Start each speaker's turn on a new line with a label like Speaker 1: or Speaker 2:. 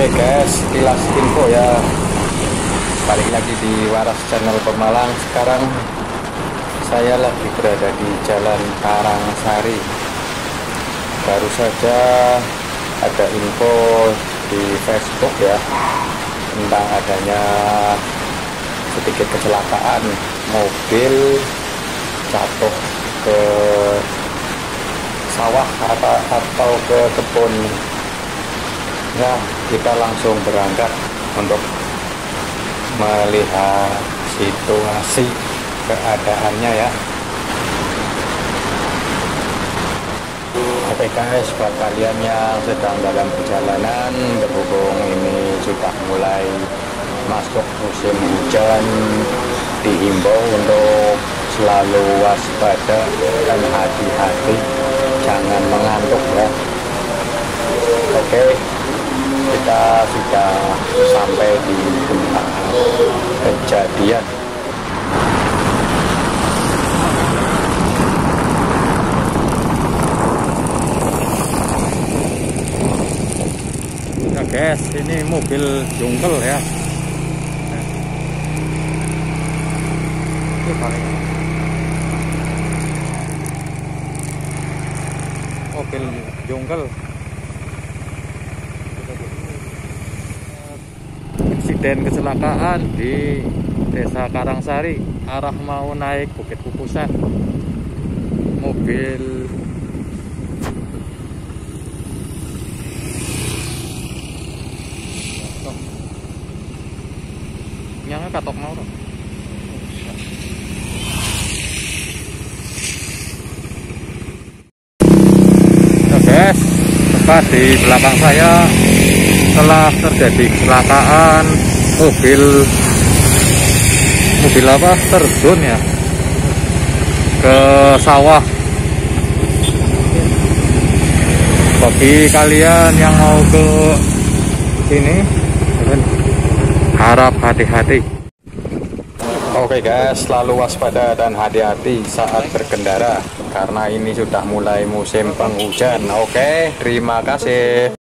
Speaker 1: Oke guys, kilas info ya. Balik lagi di Waras Channel Pemalang. Sekarang saya lagi berada di Jalan Karangsari. Baru saja ada info di Facebook ya tentang adanya sedikit kecelakaan, mobil jatuh ke sawah atau ke kebun. Ya, kita langsung berangkat untuk melihat situasi keadaannya ya. Oke guys, buat kalian yang sedang dalam perjalanan, berhubung ini sudah mulai masuk musim hujan, dihimbau untuk selalu waspada dan hati-hati, jangan mengantuk ya. Oke, kita sudah sampai di tempat kejadian. Nah guys, ini mobil jungkel ya. Mobil jungkel. Insiden kecelakaan di Desa Karangsari, arah mau naik Bukit Kukusan. Mobil nyangnya katok mau. Nah guys, tepat di belakang saya telah terjadi kecelakaan mobil apa terjun ya ke sawah. Bagi kalian yang mau ke sini harap hati-hati. Oke guys, selalu waspada dan hati-hati saat berkendara karena ini sudah mulai musim penghujan. Oke, terima kasih.